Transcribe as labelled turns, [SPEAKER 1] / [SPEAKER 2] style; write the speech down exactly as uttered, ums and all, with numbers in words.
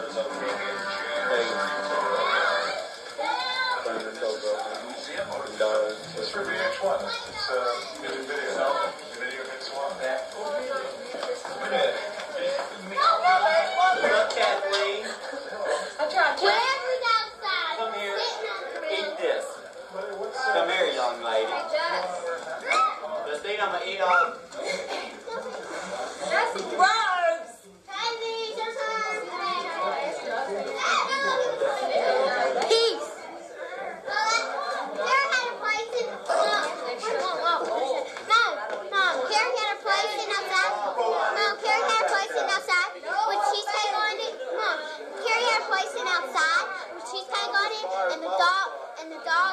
[SPEAKER 1] It's for V H one. It's a music video. No, video hits one.
[SPEAKER 2] Look, Kathleen. Come here. Eat this. Come here, young lady. Justine, I'm going to eat all.
[SPEAKER 3] That's gross.
[SPEAKER 4] Peace. Carrie had a place in. No, no, Carrie had a place in outside. No, Carrie had a place in outside with cheesecake on it. No, Carrie had a place in outside with cheesecake on it, and the dog, and the dog.